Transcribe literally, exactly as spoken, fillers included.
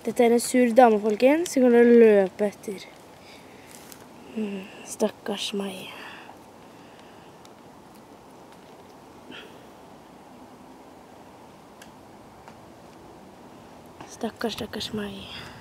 Dette er en sur dame, folkens, som kan løpe etter. Mm, stakkars meg. Stakkars, stakkars meg.